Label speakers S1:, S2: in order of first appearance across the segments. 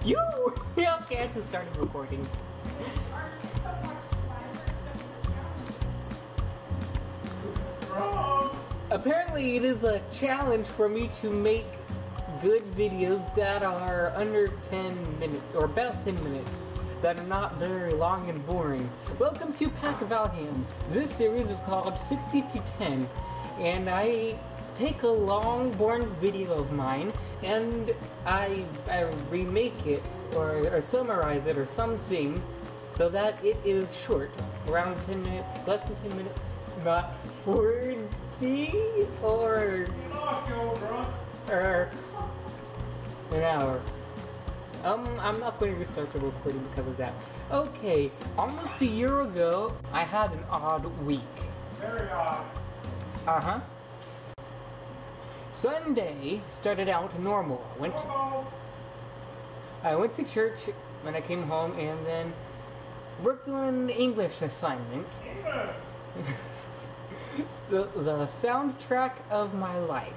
S1: You! Yeah, okay, I just started recording. Apparently, it is a challenge for me to make good videos that are under 10 minutes, or about 10 minutes, that are not very long and boring. Welcome to Pack of Valheim. This series is called 60 to 10, and I take a long, boring video of mine, and I remake it, or summarize it, or something, so that it is short, around 10 minutes, less than 10 minutes, not 40, or an hour. I'm not going to restart the recording because of that. Okay, almost a year ago, I had an odd week.
S2: Very odd.
S1: Uh-huh. Sunday started out normal. I went to church when I came home and then worked on an English assignment. the soundtrack of my life.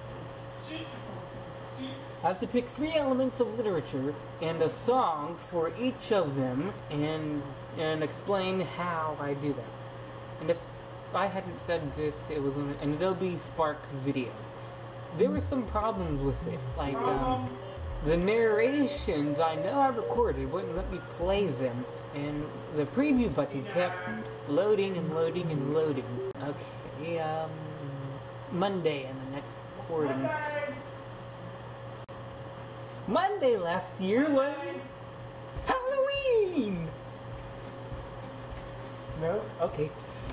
S1: I have to pick 3 elements of literature and a song for each of them and explain how I do that. And if I hadn't said this, it was an Adobe Spark video. There were some problems with it, like the narrations I know I recorded wouldn't let me play them, and the preview button kept loading and loading and loading. Okay, Monday and the next recording. Monday last year was Halloween! No? Okay.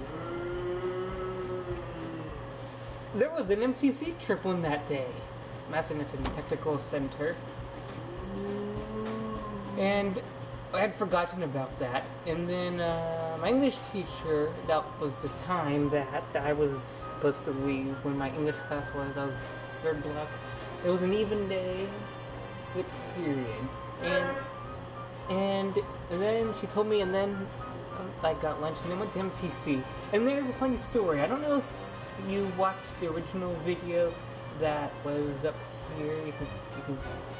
S1: There was an MTC trip on that day. Massachusetts Technical Center. And I had forgotten about that. And then my English teacher, that was the time that I was supposed to leave when my English class was. I was 3rd block. It was an even day, 6th period. And then she told me, and then I got lunch and then went to MTC. And there's a funny story. I don't know if you watched the original video that was up here. You can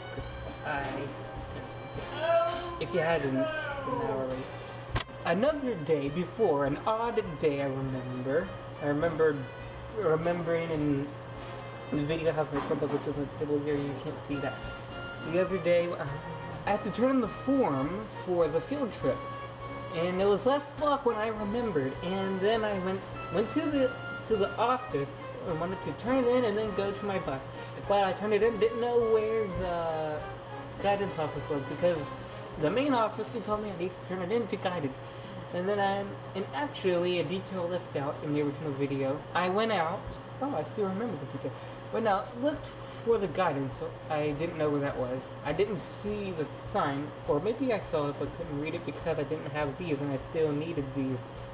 S1: if you hadn't, an hour late. Another day before, an odd day I remembered remembering, and the video has my which is on the table here, you can't see that. The other day, I had to turn in the form for the field trip, and it was last block when I remembered, and then I went to the office and wanted to turn it in and then go to my bus. But I turned it in, didn't know where the guidance office was, because the main office told me I need to turn it in to guidance. And then and actually a detail left out in the original video. I went out, oh, I still remember the detail. Went out, looked for the guidance, so I didn't know where that was. I didn't see the sign, or maybe I saw it but couldn't read it because I didn't have these and I still needed these.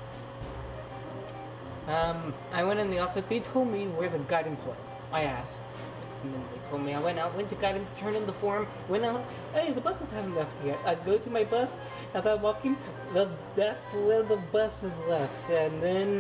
S1: I went in the office, they told me where the guidance was. I asked, and then they told me. I went out, went to guidance, turned in the form, went out, hey, the buses haven't left yet. I go to my bus, as I'm walking, that's where the bus is left. And then,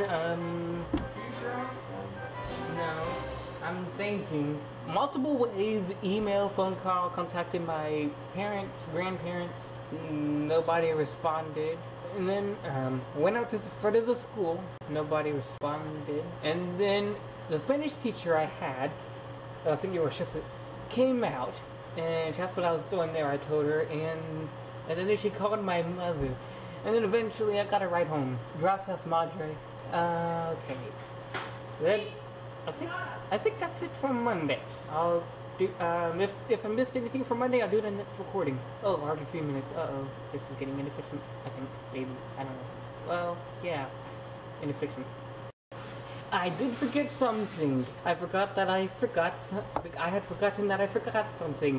S1: no, I'm thinking, multiple ways, email, phone call, contacted my parents, grandparents, nobody responded. And then went out to the front of the school, nobody responded. And then the Spanish teacher I had, I think you were Shifley, came out, and she asked what I was doing there. I told her, and then she called my mother. And then eventually I got a ride home. Gracias, madre. Okay. Then I think that's it for Monday. I'll do, if I missed anything for Monday, I'll do the next recording. Oh, already 3 minutes. Uh-oh. This is getting inefficient, I think. Maybe. I don't know. Well, yeah. Inefficient. I did forget something. I had forgotten that I forgot something.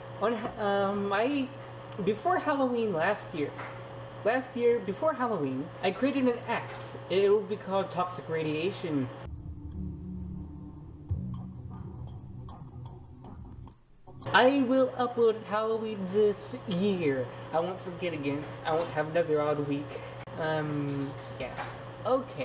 S1: Before Halloween last year, before Halloween, I created an act. It will be called Toxic Radiation. I will upload Halloween this year. I won't forget again. I won't have another odd week. Yeah. Okay.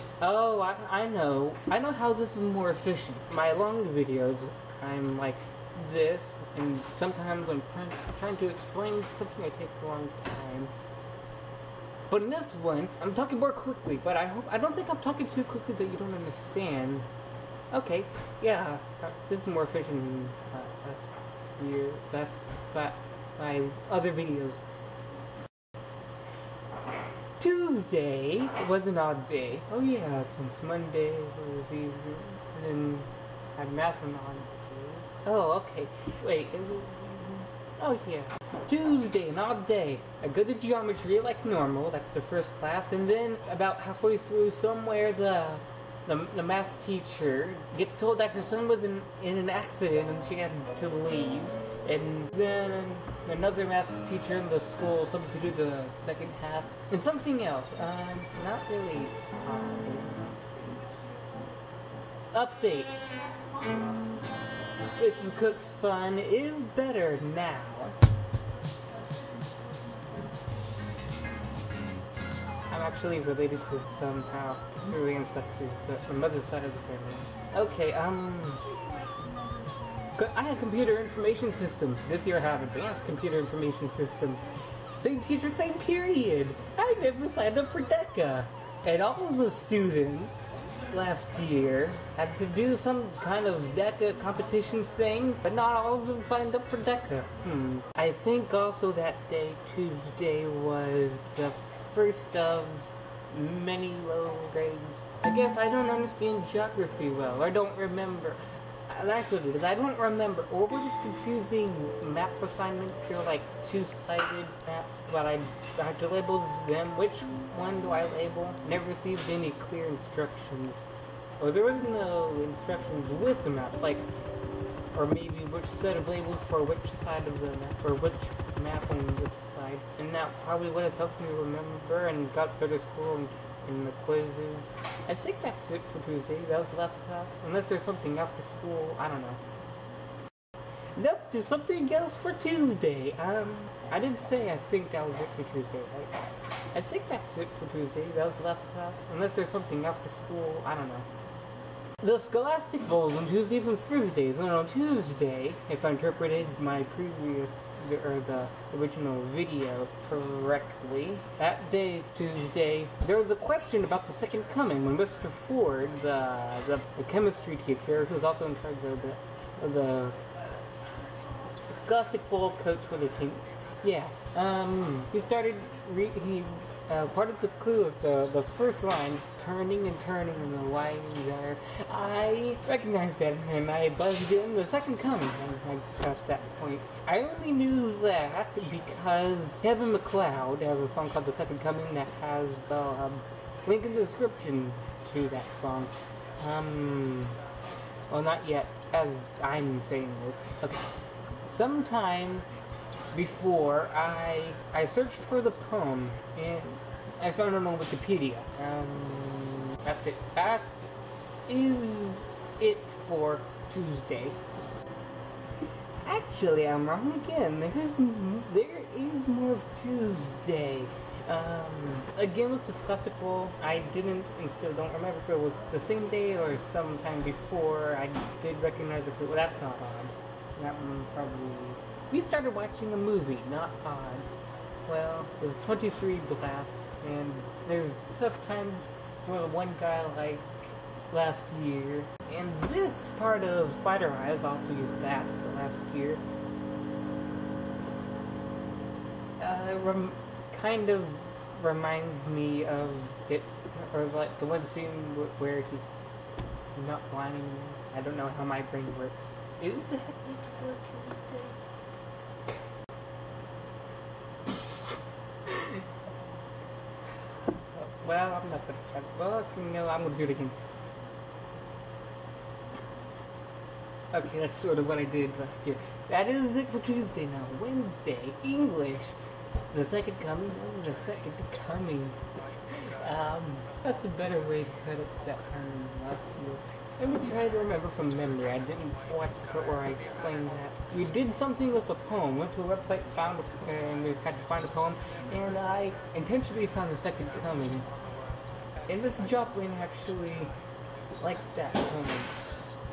S1: Oh, I know. I know how this is more efficient. My long videos, I'm like this, and sometimes when I'm trying to explain something, I take a long time. But in this one, I'm talking more quickly, but I don't think I'm talking too quickly that you don't understand. Okay, yeah, this is more efficient than my other videos. Tuesday was an odd day. Oh yeah, since Monday was evening, and then I had math on Tuesday. Oh, okay. Wait. Oh yeah. Tuesday, an odd day. I go to geometry like normal. That's the first class, and then about halfway through, somewhere the math teacher gets told that her son was in an accident and she had to leave. And then another math teacher in the school substituted the second half. And something else. Not really. Update. Mrs. Cook's son is better now. I'm actually related to it somehow through ancestry, so my mother's side of the family. Okay, I had computer information systems. This year I have advanced computer information systems. Same teacher, same period. I never signed up for DECA. And all of the students last year had to do some kind of DECA competition thing, but not all of them signed up for DECA. I think also that day, Tuesday, was the first of many low grades. I guess I don't understand geography well, or don't remember. That's what it is. I don't remember. Or were these confusing map assignments? They're like two-sided maps, but I have to label them. Which one do I label? Never received any clear instructions. Or there was no instructions with the map, like, or maybe which set of labels for which side of the map, or which map on which side. And that probably would have helped me remember and got better score in the quizzes. I think that's it for Tuesday. That was the last class. Unless there's something after school, I don't know. Nope, there's something else for Tuesday. I didn't say I think that was it for Tuesday, right? I think that's it for Tuesday. That was the last class. Unless there's something after school, I don't know. The Scholastic Bowls on Tuesdays and Thursdays, and on Tuesday, if I interpreted my previous, or the original video correctly, that day, Tuesday, there was a question about the second coming when Mr. Ford, the chemistry teacher, who's also in charge of the Scholastic Bowl coach for the team, yeah, he started, part of the clue of the first line is turning and turning in the wide wire. I recognized that and I buzzed in the second coming and I got that point. I only knew that because Kevin MacLeod has a song called The Second Coming that has the link in the description to that song. Well, not yet, as I'm saying this. Okay. Sometime before, I searched for the poem, and I found it on Wikipedia. That's it. That is it for Tuesday. Actually, I'm wrong again. There is more of Tuesday. Again with the Scholastic Bowl, I didn't and still don't remember if it was the same day or sometime before. I did recognize it. Well, that's not odd. That one probably... We started watching a movie, not odd. Well, it was 23 Blast, and there's tough times for the one guy like last year. And this part of Spider Eyes also used that last year. Kind of reminds me of it, or like the one scene where he's not blind. I don't know how my brain works. Is that it for Tuesday? Well, I'm not gonna try. Well, no, I'm gonna do it again. Okay, that's sort of what I did last year. That is it for Tuesday now. Wednesday, English. The second coming. What was the second coming? That's a better way to set up that term last year. Let me try to remember from memory. I didn't watch the part where I explained that. We did something with a poem. Went to a website, and we had to find a poem, and I intentionally found the second coming. And Miss Joplin actually likes that poem.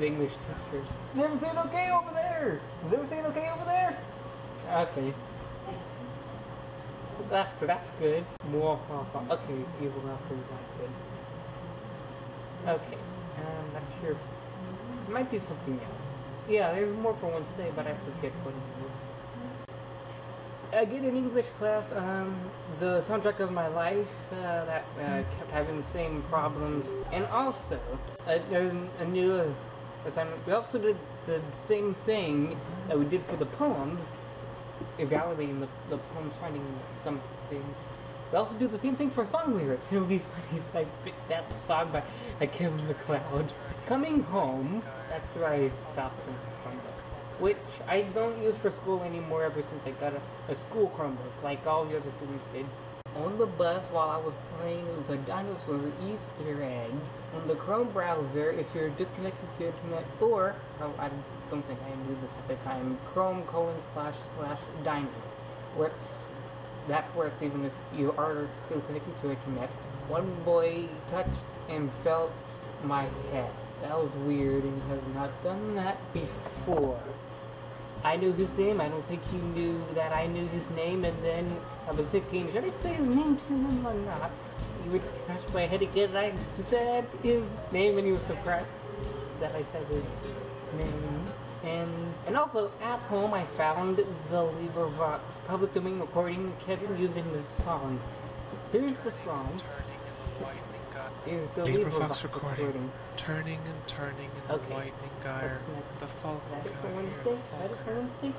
S1: the English teacher. Is everything okay over there? Is everything okay over there? Okay. Laughter, that's good. More okay, evil laughter is not good. Okay. Not sure. It might be something else. Yeah, there's more for Wednesday, but I forget what it is. Again, in English class, the soundtrack of my life that kept having the same problems, and also there's a new assignment. We also did the same thing that we did for the poems, evaluating the poems, finding something. We also do the same thing for song lyrics. It would be funny if I picked that song by Kevin MacLeod. Coming Home, that's where I stopped in Chromebook, which I don't use for school anymore ever since I got a school Chromebook, like all the other students did. On the bus while I was playing the Dinosaur Easter egg on the Chrome browser, if you're disconnected to internet, or, oh, I don't think I knew this at the time, Chrome://Dino works. That works even if you are still connected to internet. One boy touched and felt my head. That was weird, and he has not done that before. I knew his name. I don't think he knew that I knew his name, and then I was thinking, should I say his name to him or not? He would touch my head again, and I said his name, and he was surprised that I said his name. And also, at home, I found the LibriVox public domain recording of Kevin using this song. Here's the song. Here's the LibriVox recording.
S2: Turning and turning in the lightning gyre. The falcon
S1: Ready for Wednesday? Ready for Wednesday?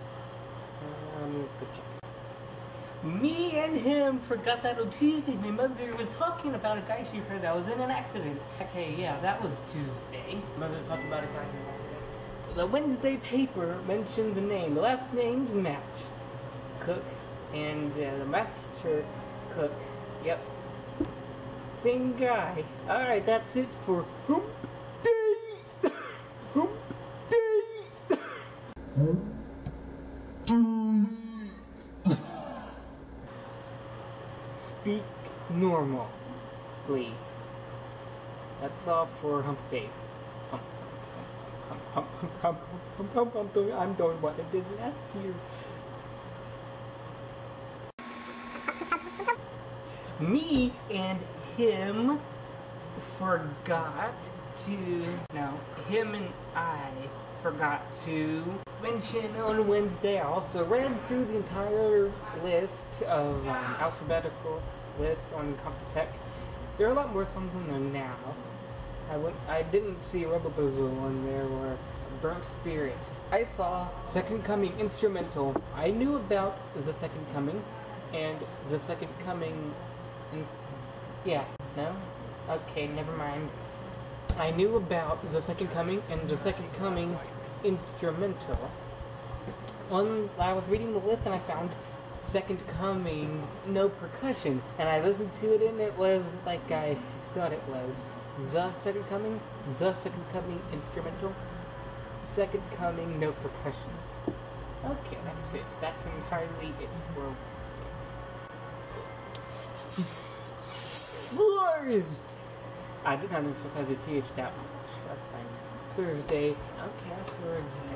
S1: Good check. Me and him forgot that on Tuesday my mother was talking about a guy she heard that was in an accident. Okay, yeah, that was Tuesday. Mother talked about a guy in an accident. The Wednesday paper mentioned the name. The last names match. Cook. And the math teacher, Cook. Yep. Same guy. Alright, that's it for Hump Day! Hump Day! Hump Day! Speak normally. That's all for Hump Day. I'm doing what I did last year. Me and him forgot to, no, him and I forgot to mention on Wednesday. I also read through the entire list of alphabetical list on Computech. There are a lot more songs in there now. I didn't see Robobozo on there or Burnt Spirit. I saw Second Coming instrumental. I knew about the Second Coming and the Second Coming. Yeah, no? Okay, never mind. I knew about the Second Coming and the Second Coming instrumental. I was reading the list and I found Second Coming no percussion, and I listened to it and it was like I thought it was. The Second Coming instrumental, Second Coming no percussion. Okay, that's it. That's entirely it for Thursday. I did not emphasize the TH that much. That's fine. Thursday. Okay, I forget.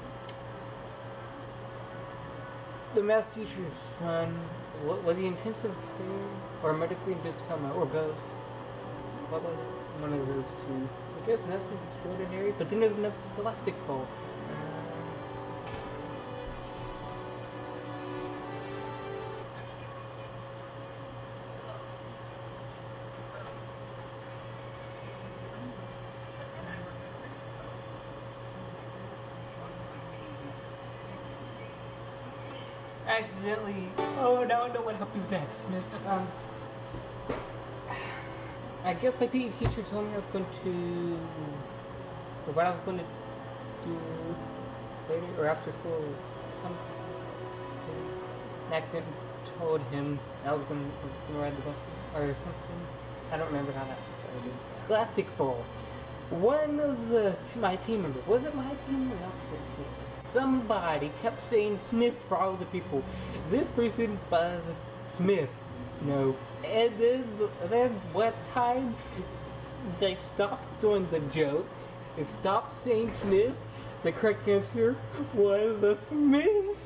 S1: The math teacher's son. Was he intensive care or medically induced coma or both? What was one of those two? I guess nothing extraordinary, but then there's another Scholastic Bowl. Accidentally. Oh, now I know what happens next. I guess my PE teacher told me I was going to, or what I was going to do later or after school, something. An accident told him I was going to ride the bus or something. I don't remember how that started. Scholastic Bowl. One of my team members, was it my team or the opposite team? Somebody kept saying Smith for all the people. This person was Smith. No. And then one time they stopped doing the joke Stop saying Smith. The correct answer was a Smith.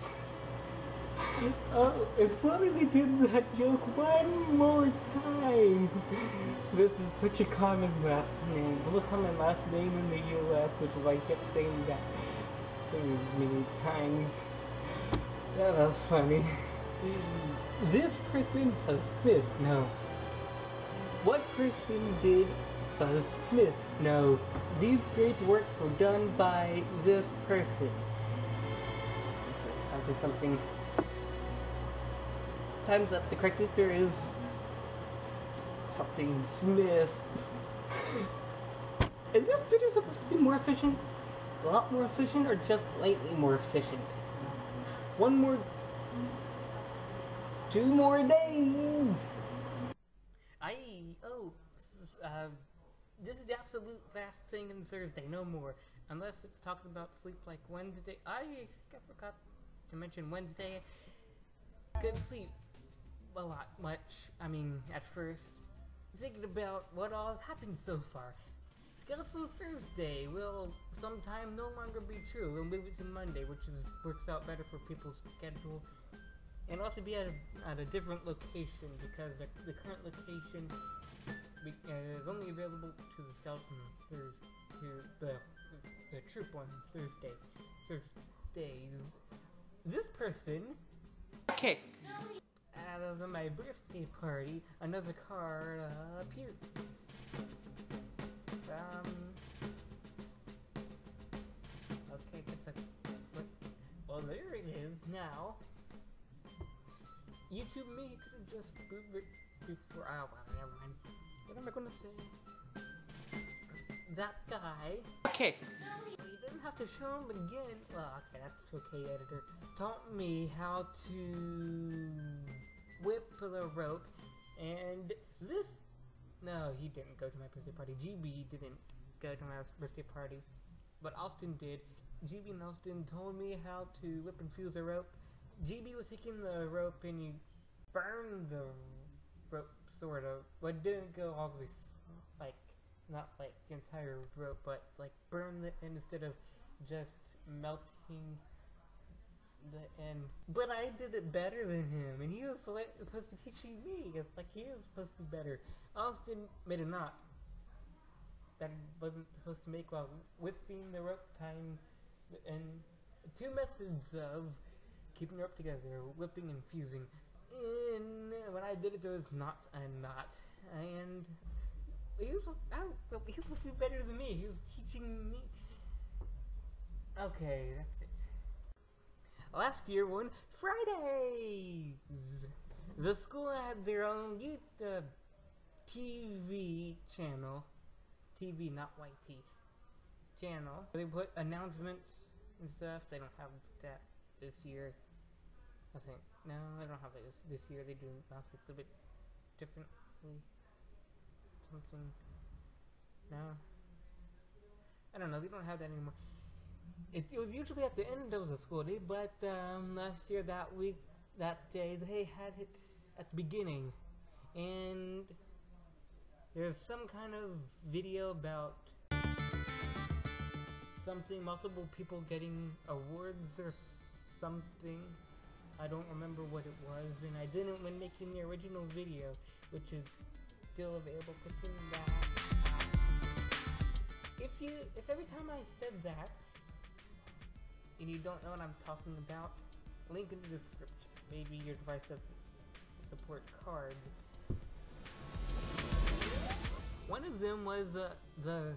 S1: Oh, if only they did that joke one more time. Smith is such a common last name. The most common last name in the US, which is why I kept saying that so many times. That was funny. This person was Smith. No. What person did Buzz Smith? No. These great works were done by this person. Something. Time's up. The correct answer is something Smith. Is this video supposed to be more efficient? A lot more efficient, or just slightly more efficient? 2 more days! This is the absolute last thing in Thursday, no more. Unless it's talking about Sleep Like Wednesday. I think I forgot to mention Wednesday. Couldn't sleep a lot, much. I mean, at first. Thinking about what all has happened so far. Skeletal Thursday will sometime no longer be true. We'll move it to Monday, which works out better for people's schedule. And also be at a different location, because the current location is only available to the skeleton the troop on Thursdays. This person. Okay. As of my birthday party, another card appeared. Okay, well, there it is now. YouTube me could have just moved it before. Oh, well, never mind. What am I gonna say? That guy. Okay. Well, you didn't have to show him again. Well, okay, that's okay, editor. Taught me how to whip the rope, and this. No, he didn't go to my birthday party. GB didn't go to my birthday party, but Austin did. GB and Austin told me how to whip and fuse the rope. GB was taking the rope and you burned the rope, sort of. But it didn't go all the way, like, not like the entire rope, but like burn the end instead of just melting the end. But I did it better than him, and he was supposed to be teaching me. It's like he was supposed to be better. Austin made a knot that he wasn't supposed to make while whipping the rope, tying, and 2 methods of keeping the rope together, whipping and fusing. And when I did it, there was not a knot, and he was supposed to be better than me. He was teaching me. Okay, that's it. Last year won Fridays. The school had their own YouTube TV channel. TV, not YT. Channel. They put announcements and stuff. They don't have that this year. I think. No, they don't have it this year. They do announcements a bit differently. Something. No. I don't know. They don't have that anymore. It was usually at the end of the school day, but last year, that week, that day, they had it at the beginning. And there's some kind of video about something, multiple people getting awards or something. I don't remember what it was, and I didn't when making the original video, which is still available. Clicking that. If every time I said that, and you don't know what I'm talking about, link in the description. Maybe your device doesn't support cards. One of them was the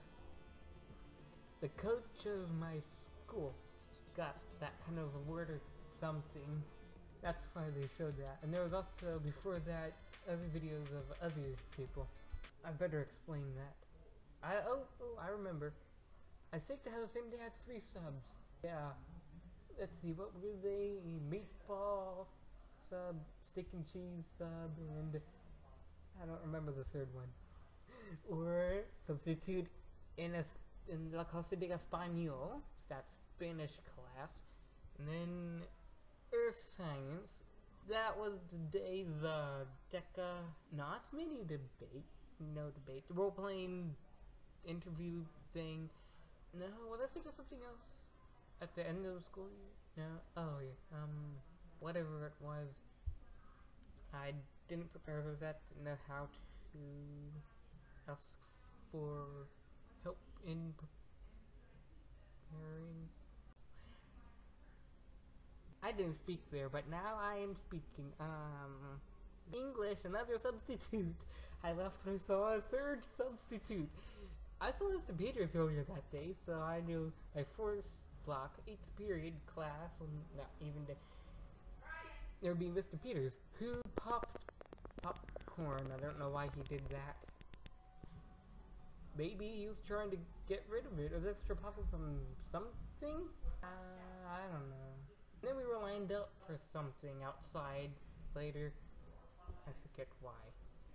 S1: coach of my school got that kind of award or something. That's why they showed that. And there was also, before that, other videos of other people. I better explain that. I remember. I think they had the same day, had 3 subs. Yeah. Let's see, what were they? Meatball sub, steak and cheese sub, and I don't remember the third one. Or substitute in La Clase de Español, that's Spanish class, and then Earth Science. That was the day the DECA, not mini debate, no debate, the role-playing interview thing No, was I thinking of something else? At the end of the school year? No? Oh, yeah. Whatever it was. I didn't prepare for that. Didn't know how to ask for help in preparing. I didn't speak there, but now I am speaking. English, another substitute. I left when I saw a third substitute. I saw Mr. Peters earlier that day, so I knew my first block, 8th period class, not even day, there would be Mr. Peters, who popped popcorn. I don't know why he did that. Maybe he was trying to get rid of it. Was extra popcorn from something? I don't know. Then we were lined up for something outside later. I forget why.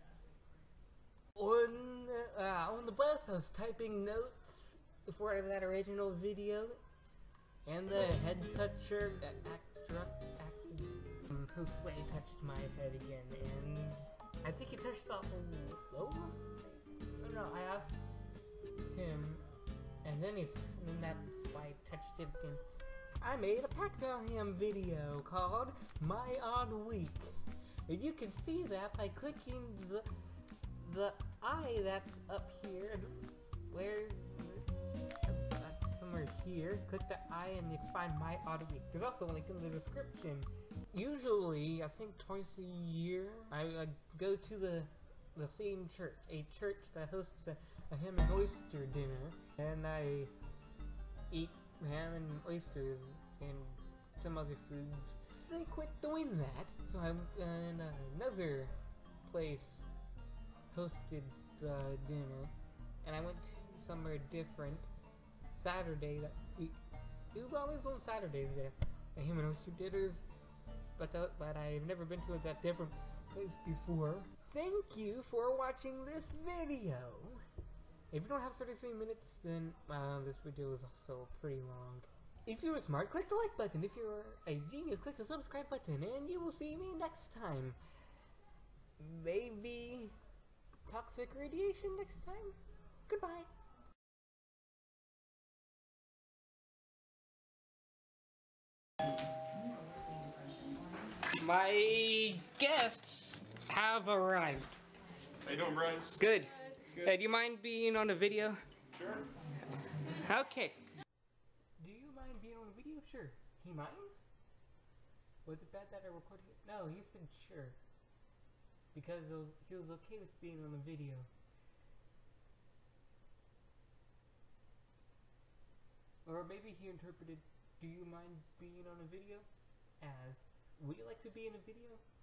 S1: On the bus, I was typing notes for that original video, and the head toucher, whose way touched my head again, and I think he touched the whole over. No, I asked him, and then that's why I touched it again. I made a Pac-Man video called My Odd Week. And you can see that by clicking the eye that's up here, where that's somewhere here. Click the eye and you can find My Odd Week. There's also a link in the description. Usually, I think twice a year, I go to the same church, a church that hosts a ham and oyster dinner, and I eat ham and oysters and some other foods. They quit doing that, so I'm in another place hosted the dinner, and I went somewhere different Saturday that week. It was always on Saturdays there, the ham and oyster dinners, but I've never been to that different place before. Thank you for watching this video. If you don't have 33 minutes, then this video is also pretty long. If you're smart, click the like button. If you're a genius, click the subscribe button, and you will see me next time. Maybe toxic radiation next time? Goodbye. My guests have arrived.
S3: How you doing, Bryce?
S1: Good.
S3: Good.
S1: Hey, do you mind being on a video?
S3: Sure.
S1: Okay. Do you mind being on a video? Sure. He minds? Was it bad that I recorded it? No, he said sure. Because he was okay with being on a video. Or maybe he interpreted, do you mind being on a video? As, would you like to be in a video?